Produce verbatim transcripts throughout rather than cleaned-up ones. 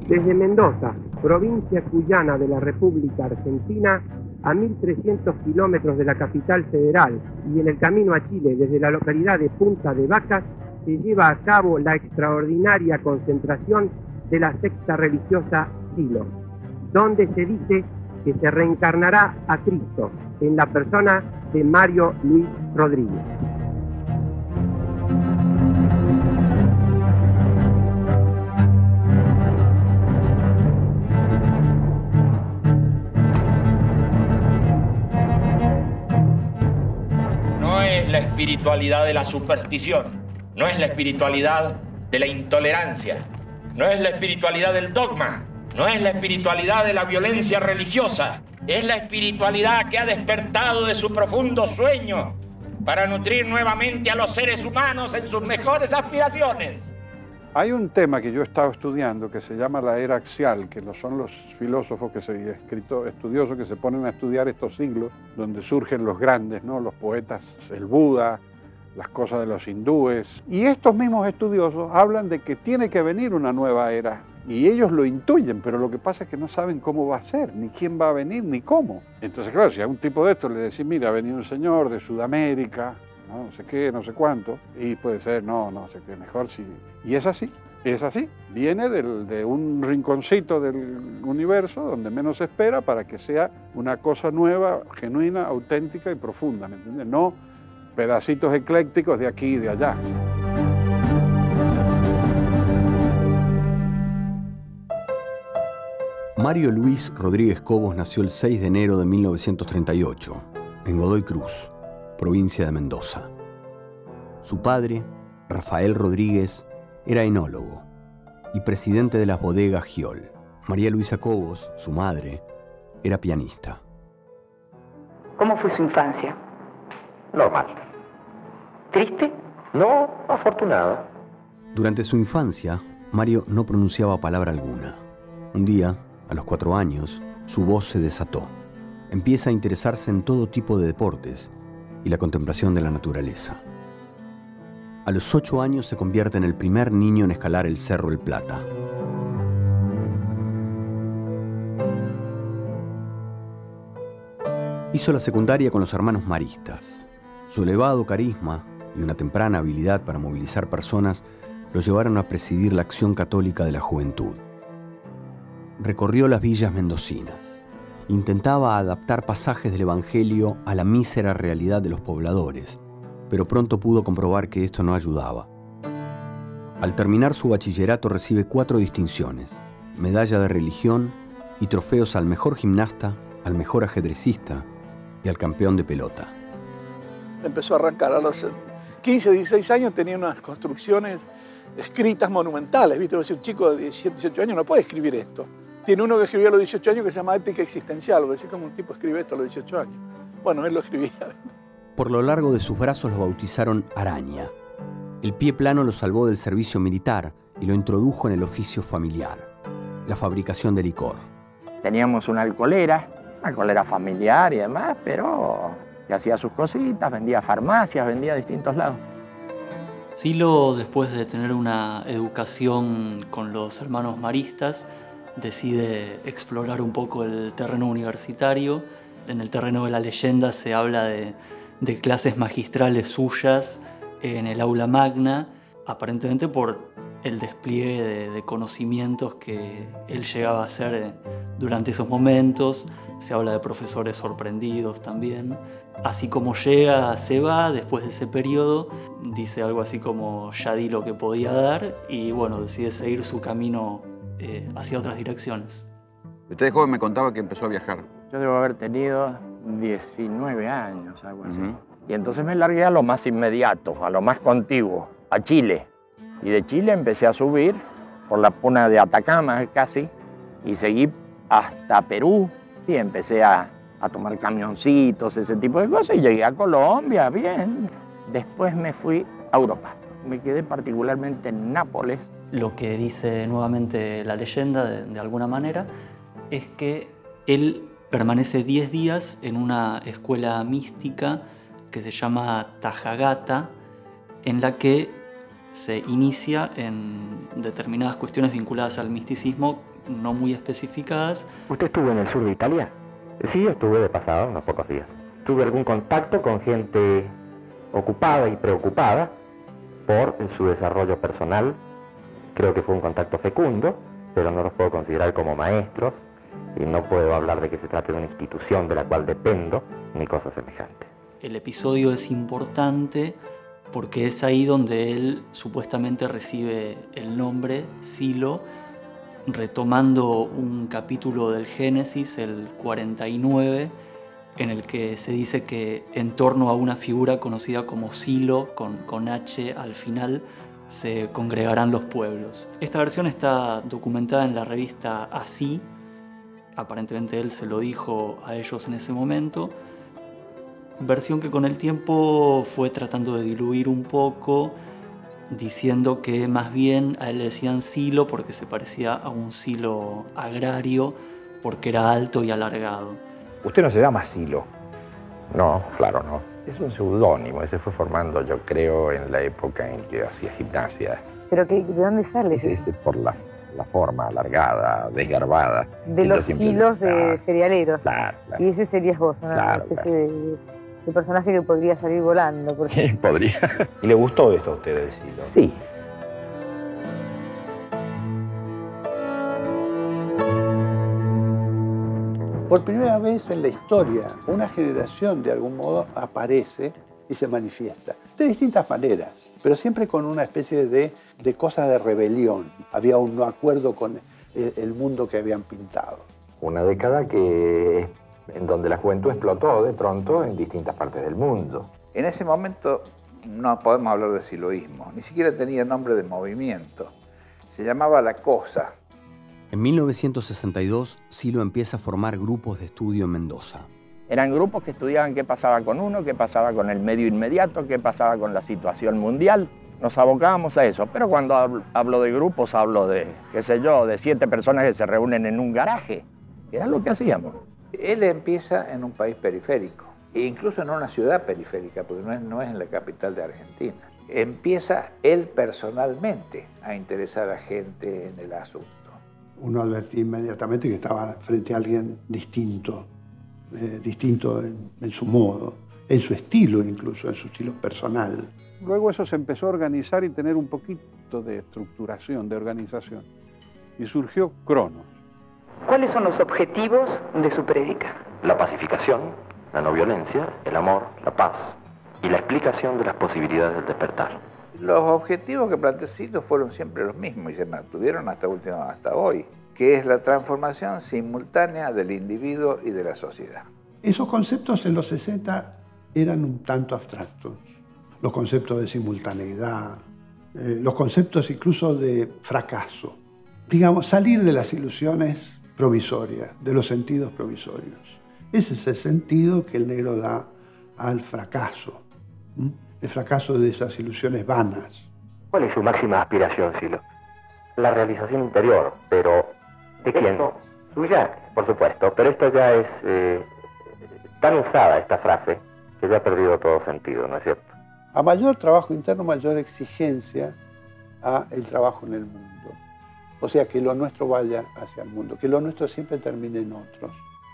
Desde Mendoza, provincia cuyana de la República Argentina, a mil trescientos kilómetros de la capital federal y en el camino a Chile desde la localidad de Punta de Vacas, se lleva a cabo la extraordinaria concentración de la secta religiosa Silo, donde se dice que se reencarnará a Cristo en la persona de Mario Luis Rodríguez. No es la espiritualidad de la superstición, no es la espiritualidad de la intolerancia, no es la espiritualidad del dogma, no es la espiritualidad de la violencia religiosa, es la espiritualidad que ha despertado de su profundo sueño para nutrir nuevamente a los seres humanos en sus mejores aspiraciones. Hay un tema que yo he estado estudiando que se llama la era axial, que son los filósofos, que se, escrito, estudiosos que se ponen a estudiar estos siglos, donde surgen los grandes, ¿no? Los poetas, el Buda, las cosas de los hindúes. Y estos mismos estudiosos hablan de que tiene que venir una nueva era. Y ellos lo intuyen, pero lo que pasa es que no saben cómo va a ser, ni quién va a venir, ni cómo. Entonces, claro, si a un tipo de estos le decís, mira, ha venido un señor de Sudamérica, no, no sé qué, no sé cuánto, y puede ser, no, no sé qué, mejor si... Y es así, es así. Viene del, de un rinconcito del universo donde menos se espera para que sea una cosa nueva, genuina, auténtica y profunda, ¿me entiendes? No pedacitos eclécticos de aquí y de allá. Mario Luis Rodríguez Cobos nació el seis de enero de mil novecientos treinta y ocho, en Godoy Cruz, provincia de Mendoza. Su padre, Rafael Rodríguez, era enólogo y presidente de las bodegas Giol. María Luisa Cobos, su madre, era pianista. ¿Cómo fue su infancia? Normal. ¿Triste? No, afortunada. Durante su infancia, Mario no pronunciaba palabra alguna. Un día, a los cuatro años, su voz se desató. Empieza a interesarse en todo tipo de deportes y la contemplación de la naturaleza. A los ocho años se convierte en el primer niño en escalar el Cerro El Plata. Hizo la secundaria con los hermanos maristas. Su elevado carisma y una temprana habilidad para movilizar personas lo llevaron a presidir la Acción Católica de la Juventud. Recorrió las villas mendocinas. Intentaba adaptar pasajes del Evangelio a la mísera realidad de los pobladores, pero pronto pudo comprobar que esto no ayudaba. Al terminar su bachillerato recibe cuatro distinciones, medalla de religión y trofeos al mejor gimnasta, al mejor ajedrecista y al campeón de pelota. Empezó a arrancar a los quince, dieciséis años, tenía unas construcciones escritas monumentales, ¿viste? Un chico de diecisiete, dieciocho años no puede escribir esto. Tiene uno que escribió a los dieciocho años que se llama Ética Existencial, porque decir, ¿cómo un tipo escribe esto a los dieciocho años? Bueno, él lo escribía. Por lo largo de sus brazos lo bautizaron Araña. El pie plano lo salvó del servicio militar y lo introdujo en el oficio familiar, la fabricación de licor. Teníamos una alcoholera, una alcoholera familiar y demás, pero que hacía sus cositas, vendía farmacias, vendía a distintos lados. Silo, después de tener una educación con los hermanos maristas, decide explorar un poco el terreno universitario. En el terreno de la leyenda se habla de, de clases magistrales suyas en el aula magna, aparentemente por el despliegue de, de conocimientos que él llegaba a hacer durante esos momentos. Se habla de profesores sorprendidos también. Así como llega, se va, después de ese periodo, dice algo así como ya di lo que podía dar y bueno, decide seguir su camino eh, hacia otras direcciones. Usted de joven me contaba que empezó a viajar. Yo debo haber tenido diecinueve años, algo así. Uh-huh. Y entonces me largué a lo más inmediato, a lo más contiguo, a Chile. Y de Chile empecé a subir por la puna de Atacama casi y seguí hasta Perú y empecé a, a tomar camioncitos, ese tipo de cosas y llegué a Colombia, bien. Después me fui a Europa. Me quedé particularmente en Nápoles. Lo que dice nuevamente la leyenda, de, de alguna manera, es que él permanece diez días en una escuela mística que se llama Tajagata, en la que se inicia en determinadas cuestiones vinculadas al misticismo no muy especificadas. ¿Usted estuvo en el sur de Italia? Sí, estuve de pasada unos pocos días. Tuve algún contacto con gente ocupada y preocupada por su desarrollo personal. Creo que fue un contacto fecundo, pero no los puedo considerar como maestros y no puedo hablar de que se trate de una institución de la cual dependo ni cosa semejante. El episodio es importante porque es ahí donde él supuestamente recibe el nombre Silo, retomando un capítulo del Génesis, el cuarenta y nueve, en el que se dice que en torno a una figura conocida como Silo, con, con H al final, se congregarán los pueblos. Esta versión está documentada en la revista Así, aparentemente él se lo dijo a ellos en ese momento, versión que con el tiempo fue tratando de diluir un poco, diciendo que más bien a él le decían silo porque se parecía a un silo agrario, porque era alto y alargado. Usted no se llama Silo. No, claro, no. Es un seudónimo, ese fue formando, yo creo, en la época en que hacía gimnasia. ¿Pero qué, de dónde sale? Es, es por la, la forma alargada, desgarbada. De los silos de claro, cerealeros. Claro, claro. Y ese serías vos, una claro, especie claro. de, de personaje que podría salir volando. Porque... Podría. ¿Y le gustó esto a usted del Silo? Sí. Por primera vez en la historia, una generación de algún modo aparece y se manifiesta. De distintas maneras, pero siempre con una especie de, de cosa de rebelión. Había un no acuerdo con el, el mundo que habían pintado. Una década que, en donde la juventud explotó de pronto en distintas partes del mundo. En ese momento no podemos hablar de siloísmo, ni siquiera tenía nombre de movimiento. Se llamaba La Cosa. En mil novecientos sesenta y dos, Silo empieza a formar grupos de estudio en Mendoza. Eran grupos que estudiaban qué pasaba con uno, qué pasaba con el medio inmediato, qué pasaba con la situación mundial. Nos abocábamos a eso, pero cuando hablo de grupos hablo de, qué sé yo, de siete personas que se reúnen en un garaje. Era lo que hacíamos. Él empieza en un país periférico, e incluso en una ciudad periférica, porque no es, no es en la capital de Argentina. Empieza él personalmente a interesar a gente en el asunto. Uno advertía inmediatamente que estaba frente a alguien distinto, eh, distinto en, en su modo, en su estilo incluso, en su estilo personal. Luego eso se empezó a organizar y tener un poquito de estructuración, de organización. Y surgió Cronos. ¿Cuáles son los objetivos de su prédica? La pacificación, la no violencia, el amor, la paz y la explicación de las posibilidades del despertar. Los objetivos que planteó Silo fueron siempre los mismos y se mantuvieron hasta, último, hasta hoy, que es la transformación simultánea del individuo y de la sociedad. Esos conceptos en los sesenta eran un tanto abstractos. Los conceptos de simultaneidad, eh, los conceptos incluso de fracaso. Digamos, salir de las ilusiones provisorias, de los sentidos provisorios. Ese es el sentido que el negro da al fracaso. ¿Mm? El fracaso de esas ilusiones vanas. ¿Cuál es su máxima aspiración, Silo? La realización interior, pero ¿de quién? Esto, suya, por supuesto, pero esto ya es eh, tan usada esta frase que ya ha perdido todo sentido, ¿no es cierto? A mayor trabajo interno, mayor exigencia a el trabajo en el mundo. O sea, que lo nuestro vaya hacia el mundo, que lo nuestro siempre termine en otros.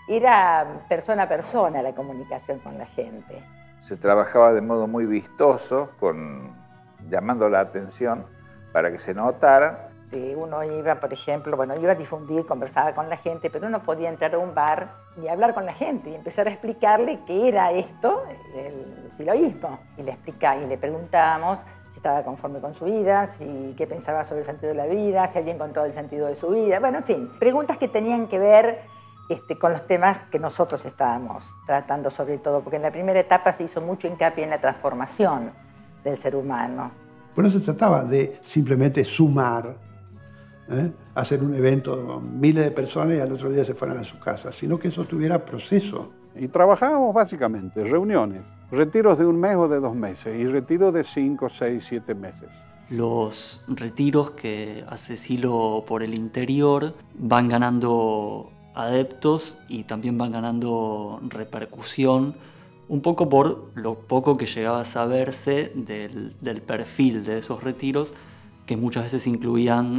Era persona a persona la comunicación con la gente. Se trabajaba de modo muy vistoso, con, llamando la atención para que se notara. Sí, uno iba, por ejemplo, bueno, iba a difundir, conversaba con la gente, pero uno podía entrar a un bar y hablar con la gente y empezar a explicarle qué era esto, el siloísmo. Y le explicaba, y le preguntábamos si estaba conforme con su vida, si qué pensaba sobre el sentido de la vida, si había encontrado el sentido de su vida. Bueno, en fin, preguntas que tenían que ver Este, con los temas que nosotros estábamos tratando sobre todo, porque en la primera etapa se hizo mucho hincapié en la transformación del ser humano. Bueno, se trataba de simplemente sumar, ¿eh? hacer un evento, miles de personas y al otro día se fueran a su casa, sino que eso tuviera proceso. Y trabajábamos básicamente reuniones, retiros de un mes o de dos meses y retiros de cinco, seis, siete meses. Los retiros que hace Silo por el interior van ganando adeptos y también van ganando repercusión, un poco por lo poco que llegaba a saberse del, del perfil de esos retiros, que muchas veces incluían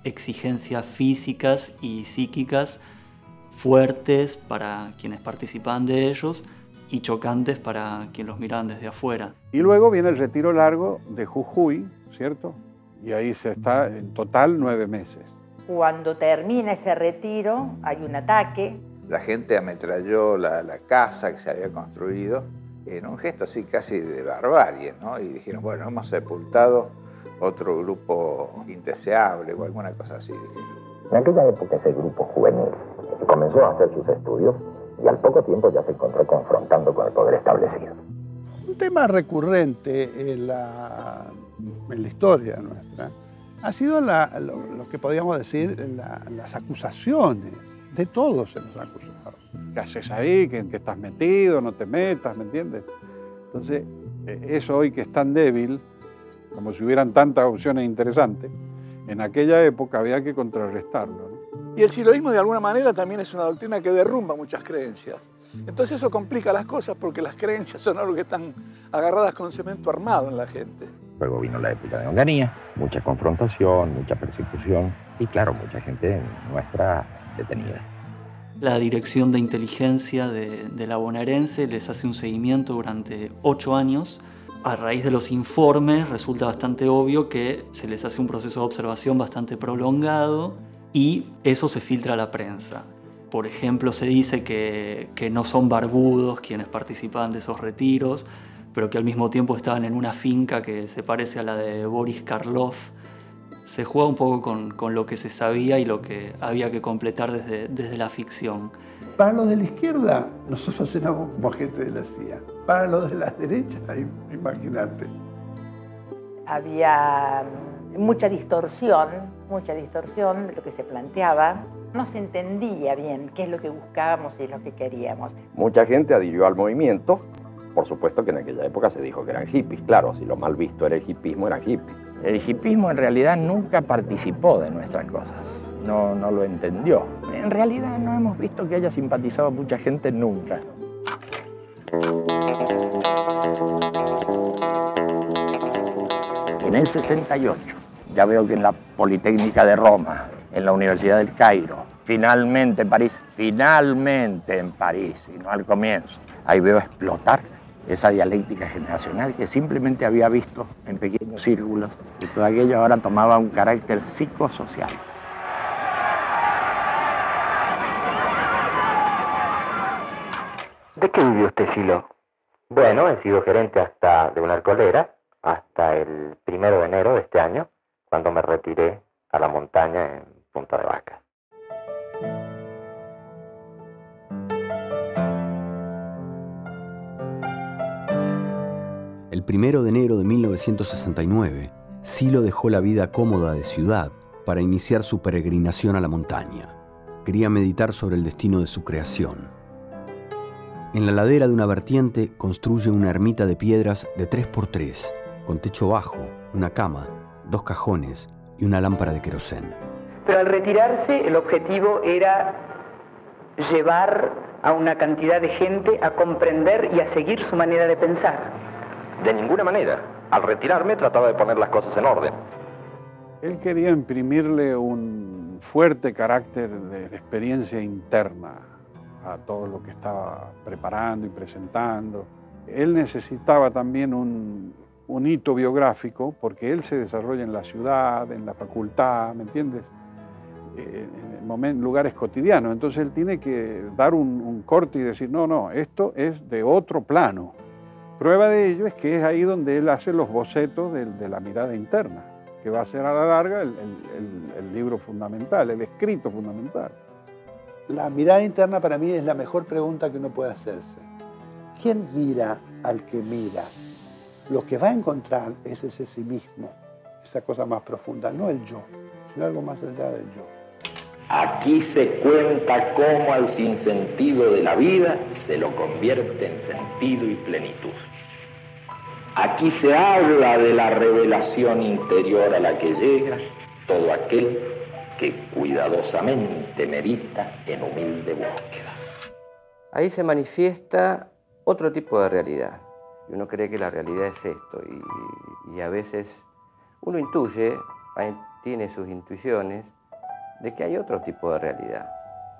exigencias físicas y psíquicas fuertes para quienes participaban de ellos y chocantes para quienes los miraban desde afuera. Y luego viene el retiro largo de Jujuy, ¿cierto? Y ahí se está en total nueve meses. Cuando termina ese retiro hay un ataque. La gente ametralló la, la casa que se había construido en un gesto así casi de barbarie, ¿no? Y dijeron, bueno, hemos sepultado otro grupo indeseable o alguna cosa así. Dijeron. En aquella época ese grupo juvenil comenzó a hacer sus estudios y al poco tiempo ya se encontró confrontando con el poder establecido. Un tema recurrente en la, en la historia nuestra ha sido la, lo, lo que podríamos decir la, las acusaciones. De todos se nos ha acusado. ¿Qué haces ahí? ¿Que, que estás metido? ¿No te metas? ¿Me entiendes? Entonces, eso hoy que es tan débil, como si hubieran tantas opciones interesantes, en aquella época había que contrarrestarlo, ¿no? Y el siloísmo de alguna manera también es una doctrina que derrumba muchas creencias. Entonces eso complica las cosas porque las creencias son algo que están agarradas con cemento armado en la gente. Luego vino la época de Onganía, mucha confrontación, mucha persecución y claro, mucha gente nuestra detenida. La Dirección de Inteligencia de, de la bonaerense les hace un seguimiento durante ocho años. A raíz de los informes resulta bastante obvio que se les hace un proceso de observación bastante prolongado y eso se filtra a la prensa. Por ejemplo, se dice que, que no son barbudos quienes participaban de esos retiros, pero que al mismo tiempo estaban en una finca que se parece a la de Boris Karloff. Se juega un poco con, con lo que se sabía y lo que había que completar desde, desde la ficción. Para los de la izquierda, nosotros éramos como gente de la C I A. Para los de la derecha, imagínate. Había mucha distorsión, mucha distorsión de lo que se planteaba. No se entendía bien qué es lo que buscábamos y lo que queríamos. Mucha gente adhirió al movimiento. Por supuesto que en aquella época se dijo que eran hippies. Claro, si lo mal visto era el hippismo, eran hippies. El hippismo en realidad nunca participó de nuestras cosas, no, no lo entendió. En realidad no hemos visto que haya simpatizado mucha gente nunca. En el sesenta y ocho, ya veo que en la Politécnica de Roma, en la Universidad del Cairo, finalmente en París, finalmente en París, y no al comienzo, ahí veo explotar esa dialéctica generacional que simplemente había visto en pequeños círculos y todo aquello ahora tomaba un carácter psicosocial. ¿De qué vivió usted, Silo? Bueno, he sido gerente hasta de una alcoholera hasta el primero de enero de este año, cuando me retiré a la montaña en Punta de Vaca. El primero de enero de mil novecientos sesenta y nueve, Silo dejó la vida cómoda de ciudad para iniciar su peregrinación a la montaña. Quería meditar sobre el destino de su creación. En la ladera de una vertiente construye una ermita de piedras de tres por tres, con techo bajo, una cama, dos cajones y una lámpara de querosén. Pero al retirarse, el objetivo era llevar a una cantidad de gente a comprender y a seguir su manera de pensar. De ninguna manera. Al retirarme trataba de poner las cosas en orden. Él quería imprimirle un fuerte carácter de experiencia interna a todo lo que estaba preparando y presentando. Él necesitaba también un, un hito biográfico porque él se desarrolla en la ciudad, en la facultad, ¿me entiendes? En momentos, lugares cotidianos. Entonces él tiene que dar un, un corte y decir, no, no, esto es de otro plano. Prueba de ello es que es ahí donde él hace los bocetos de, de la mirada interna, que va a ser a la larga el, el, el, el libro fundamental, el escrito fundamental. La mirada interna para mí es la mejor pregunta que uno puede hacerse. ¿Quién mira al que mira? Lo que va a encontrar es ese sí mismo, esa cosa más profunda, no el yo, sino algo más allá del yo. Aquí se cuenta cómo al sinsentido de la vida se lo convierte en sentido y plenitud. Aquí se habla de la revelación interior a la que llega todo aquel que cuidadosamente medita en humilde búsqueda. Ahí se manifiesta otro tipo de realidad. Y uno cree que la realidad es esto. Y, y a veces uno intuye, tiene sus intuiciones, de que hay otro tipo de realidad.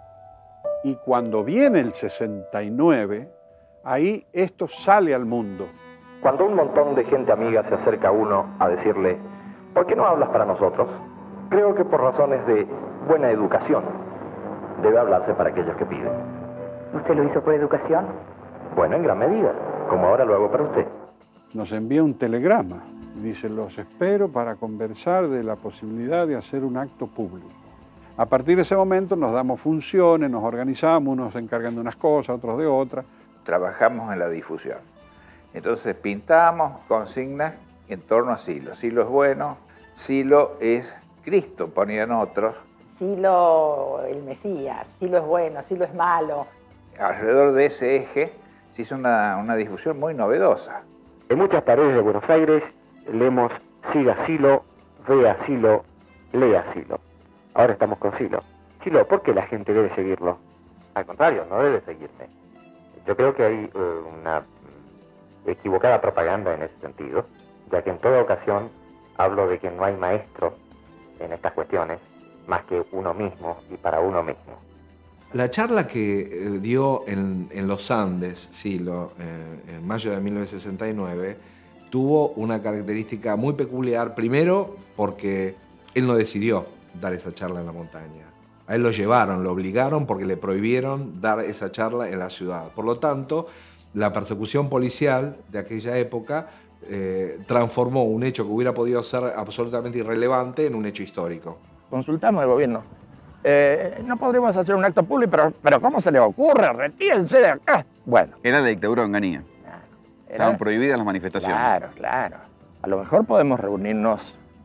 Y cuando viene el sesenta y nueve, ahí esto sale al mundo. Cuando un montón de gente amiga se acerca a uno a decirle, ¿por qué no hablas para nosotros? Creo que por razones de buena educación debe hablarse para aquellos que piden. ¿Usted lo hizo por educación? Bueno, en gran medida, como ahora lo hago para usted. Nos envía un telegrama y dice, los espero para conversar de la posibilidad de hacer un acto público. A partir de ese momento nos damos funciones, nos organizamos, unos se encargan de unas cosas, otros de otras. Trabajamos en la difusión. Entonces pintamos consignas en torno a Silo. Silo es bueno, Silo es Cristo, ponían otros. Silo el Mesías, Silo es bueno, Silo es malo. Alrededor de ese eje se hizo una, una difusión muy novedosa. En muchas paredes de Buenos Aires leemos siga Silo, vea Silo, lea Silo. Ahora estamos con Silo. Silo, ¿por qué la gente debe seguirlo? Al contrario, no debe seguirme. Yo creo que hay uh, una equivocada propaganda en ese sentido, ya que en toda ocasión hablo de que no hay maestro en estas cuestiones más que uno mismo y para uno mismo. La charla que dio en, en los Andes, Silo, eh, en mayo de mil novecientos sesenta y nueve, tuvo una característica muy peculiar, primero porque él no decidió dar esa charla en la montaña. A él lo llevaron, lo obligaron porque le prohibieron dar esa charla en la ciudad. Por lo tanto, la persecución policial de aquella época eh, transformó un hecho que hubiera podido ser absolutamente irrelevante en un hecho histórico. Consultamos al gobierno. Eh, no podríamos hacer un acto público, pero, pero ¿cómo se le ocurre? Retírense de acá. Bueno. Era la dictadura de Onganía. Era... Estaban prohibidas las manifestaciones. Claro, claro. A lo mejor podemos reunirnos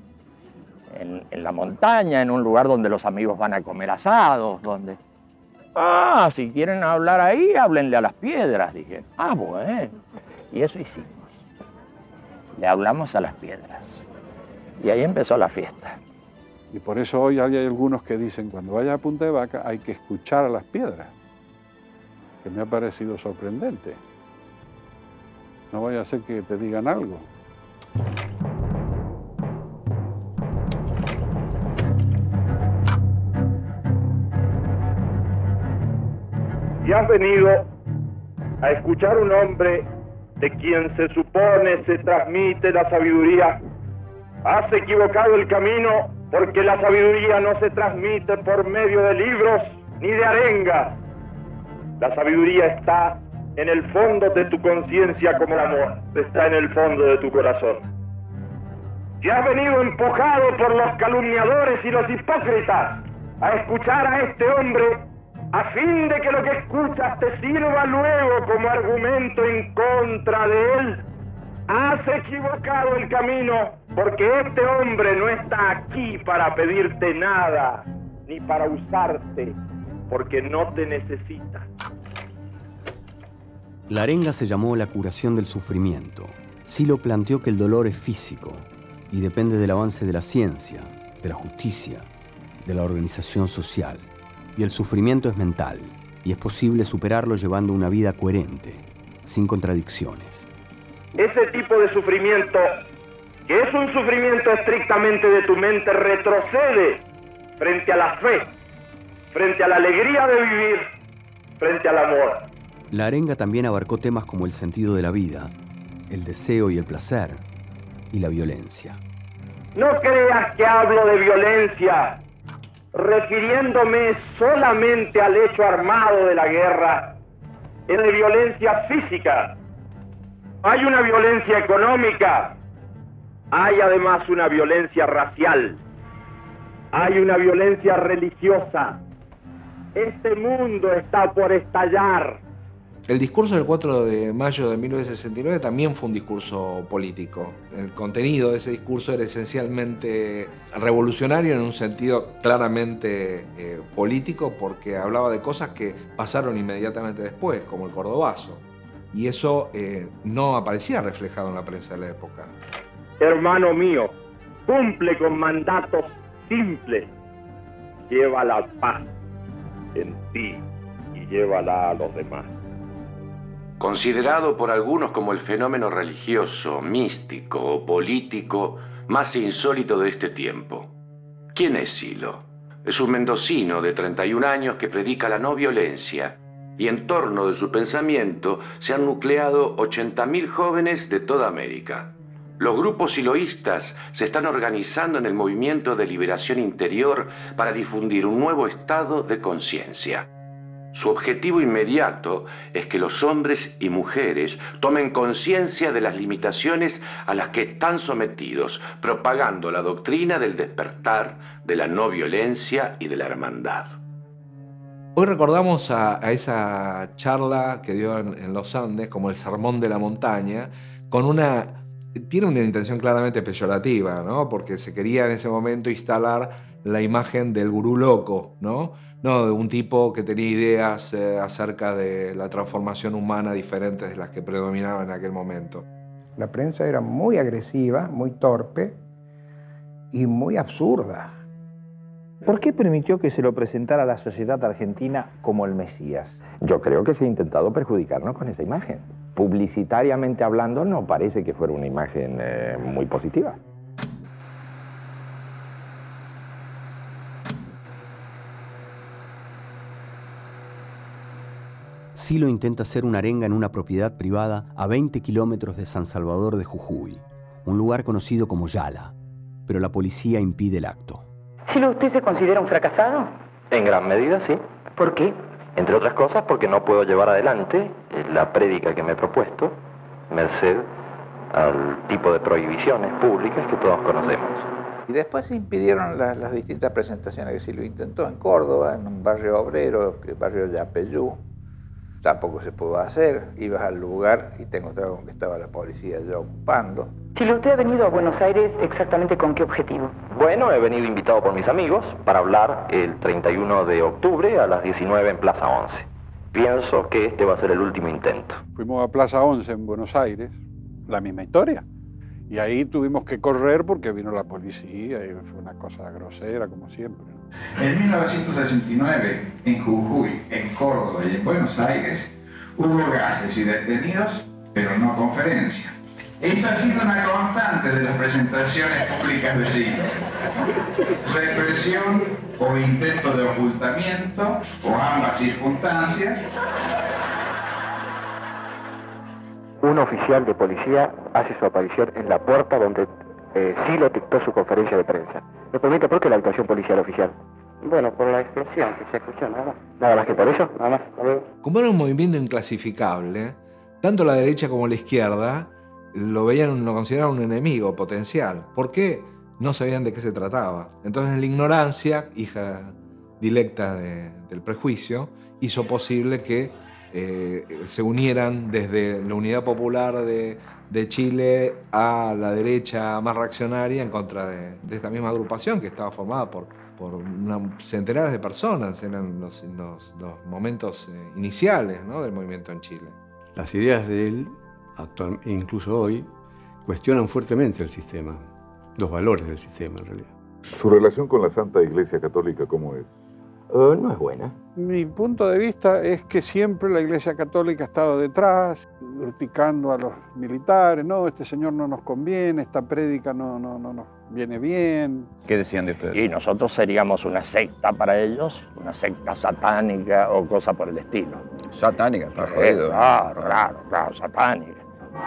en, en la montaña, en un lugar donde los amigos van a comer asados, donde... Ah, si quieren hablar ahí, háblenle a las piedras, dije. Ah, bueno. Y eso hicimos. Le hablamos a las piedras. Y ahí empezó la fiesta. Y por eso hoy hay algunos que dicen, cuando vaya a Punta de Vaca hay que escuchar a las piedras, que me ha parecido sorprendente. No vaya a ser que te digan algo. Y has venido a escuchar un hombre de quien se supone se transmite la sabiduría. Has equivocado el camino, porque la sabiduría no se transmite por medio de libros ni de arengas. La sabiduría está en el fondo de tu conciencia como el amor, está en el fondo de tu corazón. Y has venido empujado por los calumniadores y los hipócritas a escuchar a este hombre a fin de que lo que escuchas te sirva luego como argumento en contra de él. Has equivocado el camino, porque este hombre no está aquí para pedirte nada, ni para usarte, porque no te necesita. La arenga se llamó la curación del sufrimiento. Silo planteó que el dolor es físico y depende del avance de la ciencia, de la justicia, de la organización social. Y el sufrimiento es mental, y es posible superarlo llevando una vida coherente, sin contradicciones. Ese tipo de sufrimiento, que es un sufrimiento estrictamente de tu mente, retrocede frente a la fe, frente a la alegría de vivir, frente al amor. La arenga también abarcó temas como el sentido de la vida, el deseo y el placer, y la violencia. No creas que hablo de violencia, refiriéndome solamente al hecho armado de la guerra, es de violencia física. Hay una violencia económica, hay además una violencia racial, hay una violencia religiosa. Este mundo está por estallar. El discurso del cuatro de mayo de mil novecientos sesenta y nueve también fue un discurso político. El contenido de ese discurso era esencialmente revolucionario en un sentido claramente eh, político, porque hablaba de cosas que pasaron inmediatamente después, como el Cordobazo. Y eso eh, no aparecía reflejado en la prensa de la época. Hermano mío, cumple con mandatos simples. Lleva la paz en ti y llévala a los demás. Considerado por algunos como el fenómeno religioso, místico o político más insólito de este tiempo. ¿Quién es Silo? Es un mendocino de treinta y un años que predica la no violencia, y en torno de su pensamiento se han nucleado ochenta mil jóvenes de toda América. Los grupos siloístas se están organizando en el movimiento de liberación interior para difundir un nuevo estado de conciencia. Su objetivo inmediato es que los hombres y mujeres tomen conciencia de las limitaciones a las que están sometidos, propagando la doctrina del despertar, de la no violencia y de la hermandad. Hoy recordamos a, a esa charla que dio en, en los Andes como el sermón de la montaña, con una... Tiene una intención claramente peyorativa, ¿no? Porque se quería en ese momento instalar la imagen del gurú loco, ¿no? No, de un tipo que tenía ideas eh, acerca de la transformación humana diferentes de las que predominaban en aquel momento. La prensa era muy agresiva, muy torpe y muy absurda. ¿Por qué permitió que se lo presentara a la sociedad argentina como el Mesías? Yo creo que se ha intentado perjudicarnos con esa imagen. Publicitariamente hablando, no parece que fuera una imagen eh, muy positiva. Silo intenta hacer una arenga en una propiedad privada a veinte kilómetros de San Salvador de Jujuy, un lugar conocido como Yala, pero la policía impide el acto. ¿Silo, usted se considera un fracasado? En gran medida, sí. ¿Por qué? Entre otras cosas porque no puedo llevar adelante la prédica que me he propuesto, merced al tipo de prohibiciones públicas que todos conocemos. Y después se impidieron las, las distintas presentaciones que sí lo intentó en Córdoba, en un barrio obrero, el barrio Yapeyú. Tampoco se pudo hacer. Ibas al lugar y te encontrabas con que estaba la policía ya ocupando. Silo, usted ha venido a Buenos Aires exactamente con qué objetivo. Bueno, he venido invitado por mis amigos para hablar el treinta y uno de octubre a las diecinueve en Plaza once. Pienso que este va a ser el último intento. Fuimos a Plaza once en Buenos Aires, la misma historia. Y ahí tuvimos que correr porque vino la policía y fue una cosa grosera como siempre. En mil novecientos sesenta y nueve, en Jujuy, en Córdoba y en Buenos Aires, hubo gases y detenidos, pero no conferencia. Esa ha sido una constante de las presentaciones públicas de Silo. Represión o intento de ocultamiento, o ambas circunstancias. Un oficial de policía hace su aparición en la puerta donde eh, Silo dictó su conferencia de prensa. ¿Me permite por qué la actuación policial oficial? Bueno, por la explosión que se escuchó, nada más. Nada más que por eso, nada más. Como era un movimiento inclasificable, tanto la derecha como la izquierda lo veían, lo consideraban un enemigo potencial. ¿Por qué? No sabían de qué se trataba. Entonces la ignorancia, hija directa de, del prejuicio, hizo posible que eh, se unieran desde la Unidad Popular de, de Chile a la derecha más reaccionaria en contra de, de esta misma agrupación que estaba formada por, por una, centenares de personas. Eran los, los, los momentos eh, iniciales, ¿no?, del movimiento en Chile. Las ideas de él, actual, incluso hoy, cuestionan fuertemente el sistema, los valores del sistema en realidad. ¿Su relación con la Santa Iglesia Católica cómo es? Uh, no es buena. Mi punto de vista es que siempre la Iglesia Católica ha estado detrás, urticando a los militares. No, este señor no nos conviene, esta prédica no, no, no nos viene bien. ¿Qué decían de ustedes? Y nosotros seríamos una secta para ellos, una secta satánica o cosa por el estilo. Satánica, está eh, jodido. Claro, claro, claro, satánica.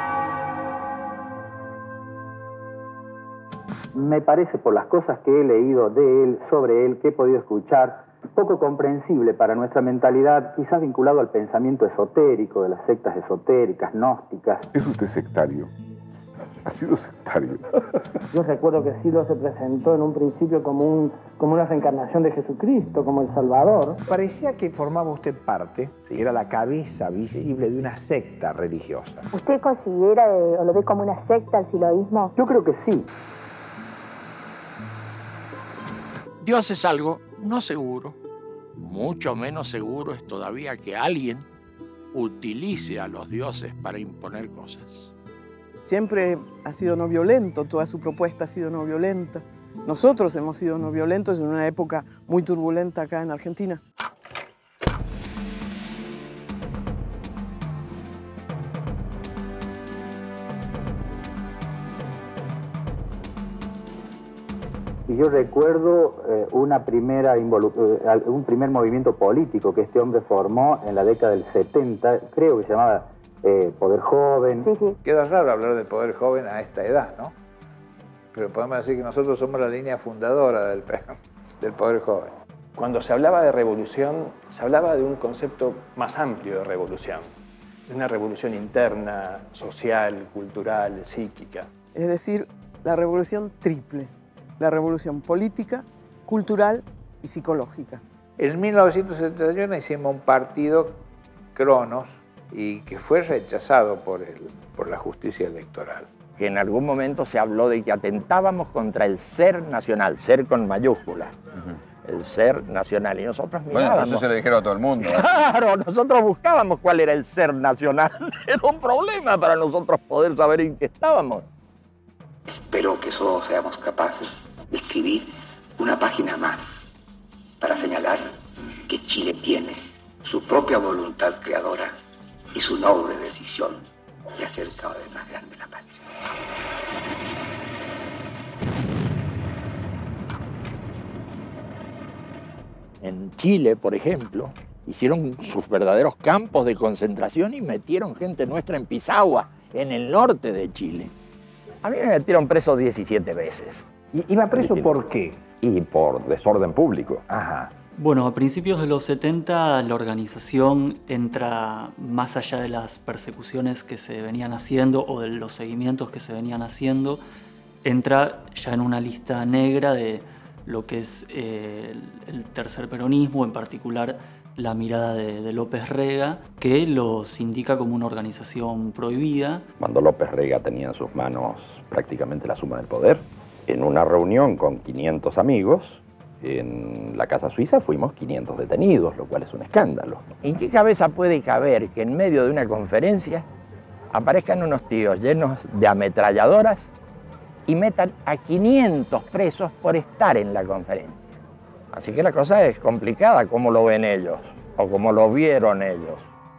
Me parece, por las cosas que he leído de él, sobre él, que he podido escuchar, poco comprensible para nuestra mentalidad, quizás vinculado al pensamiento esotérico de las sectas esotéricas, gnósticas. ¿Es usted sectario? ¿Ha sido sectario? Yo recuerdo que Silo se presentó en un principio como, un, como una reencarnación de Jesucristo, como el Salvador. Parecía que formaba usted parte, sí, era la cabeza visible de una secta religiosa. ¿Usted considera eh, o lo ve como una secta el siloísmo? Yo creo que sí. Dios es algo no seguro. Mucho menos seguro es todavía que alguien utilice a los dioses para imponer cosas. Siempre ha sido no violento, toda su propuesta ha sido no violenta. Nosotros hemos sido no violentos en una época muy turbulenta acá en Argentina. Y yo recuerdo eh, una primera eh, un primer movimiento político que este hombre formó en la década del setenta, creo que se llamaba eh, Poder Joven. Sí, sí. Queda raro hablar de Poder Joven a esta edad, ¿no? Pero podemos decir que nosotros somos la línea fundadora del, del Poder Joven. Cuando se hablaba de revolución, se hablaba de un concepto más amplio de revolución, de una revolución interna, social, cultural, psíquica. Es decir, la revolución triple, la revolución política, cultural y psicológica. En mil novecientos setenta y uno hicimos un partido, Cronos, y que fue rechazado por, el, por la justicia electoral. Que en algún momento se habló de que atentábamos contra el ser nacional, ser con mayúscula. Uh-huh. El ser nacional. Y nosotros mirábamos. Bueno, eso se lo dijeron a todo el mundo. ¿eh? Claro, nosotros buscábamos cuál era el ser nacional. Era un problema para nosotros poder saber en qué estábamos. Espero que todos seamos capaces de escribir una página más para señalar que Chile tiene su propia voluntad creadora y su noble decisión de hacer cada vez más grande la patria. En Chile, por ejemplo, hicieron sus verdaderos campos de concentración y metieron gente nuestra en Pisagua, en el norte de Chile. A mí me metieron preso diecisiete veces. ¿Y iba preso por qué? Y por desorden público. Ajá. Bueno, a principios de los setenta la organización entra más allá de las persecuciones que se venían haciendo o de los seguimientos que se venían haciendo, entra ya en una lista negra de lo que es eh, el, el tercer peronismo, en particular la mirada de, de López Rega, que los indica como una organización prohibida. Cuando López Rega tenía en sus manos prácticamente la suma del poder, en una reunión con quinientos amigos, en la Casa Suiza fuimos quinientos detenidos, lo cual es un escándalo. ¿En qué cabeza puede caber que en medio de una conferencia aparezcan unos tíos llenos de ametralladoras y metan a quinientos presos por estar en la conferencia? Así que la cosa es complicada, como lo ven ellos, o como lo vieron ellos.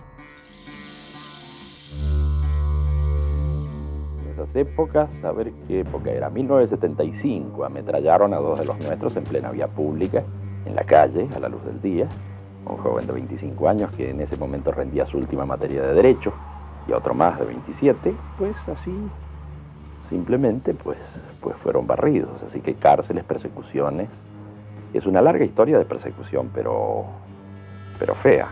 En esas épocas, a ver qué época era, mil novecientos setenta y cinco, ametrallaron a dos de los nuestros en plena vía pública, en la calle, a la luz del día. Un joven de veinticinco años que en ese momento rendía su última materia de Derecho, y otro más de veintisiete, pues así, simplemente, pues, pues fueron barridos. Así que cárceles, persecuciones. Es una larga historia de persecución, pero, pero fea.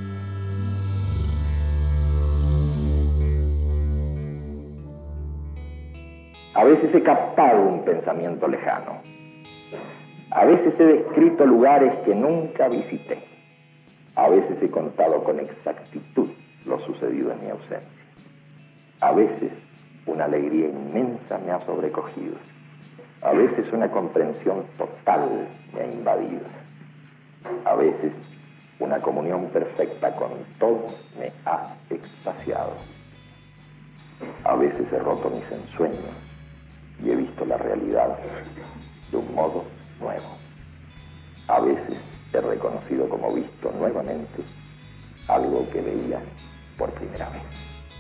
A veces he captado un pensamiento lejano. A veces he descrito lugares que nunca visité. A veces he contado con exactitud lo sucedido en mi ausencia. A veces una alegría inmensa me ha sobrecogido. A veces una comprensión total me ha invadido. A veces una comunión perfecta con todo me ha extasiado. A veces he roto mis ensueños y he visto la realidad de un modo nuevo. A veces he reconocido como visto nuevamente algo que veía por primera vez.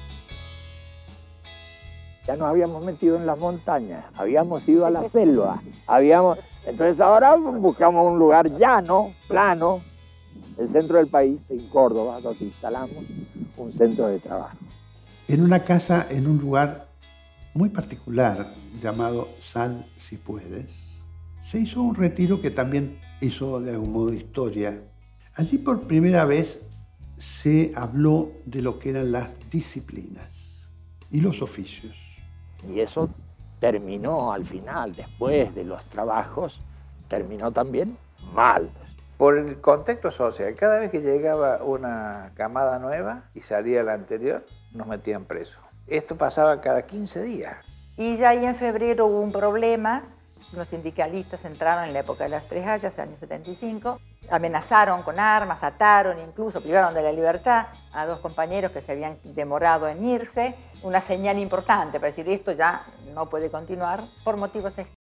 Ya nos habíamos metido en las montañas, habíamos ido a la selva, habíamos... Entonces ahora buscamos un lugar llano, plano, el centro del país, en Córdoba, donde instalamos un centro de trabajo. En una casa, en un lugar muy particular, llamado Sal si puedes, se hizo un retiro que también hizo de algún modo historia. Allí por primera vez se habló de lo que eran las disciplinas y los oficios. Y eso terminó al final, después de los trabajos, terminó también mal. Por el contexto social, cada vez que llegaba una camada nueva y salía la anterior, nos metían presos. Esto pasaba cada quince días. Y ya ahí en febrero hubo un problema. Los sindicalistas entraron en la época de las Tres Hayas, el año setenta y cinco, amenazaron con armas, ataron, incluso privaron de la libertad a dos compañeros que se habían demorado en irse. Una señal importante para decir esto ya no puede continuar por motivos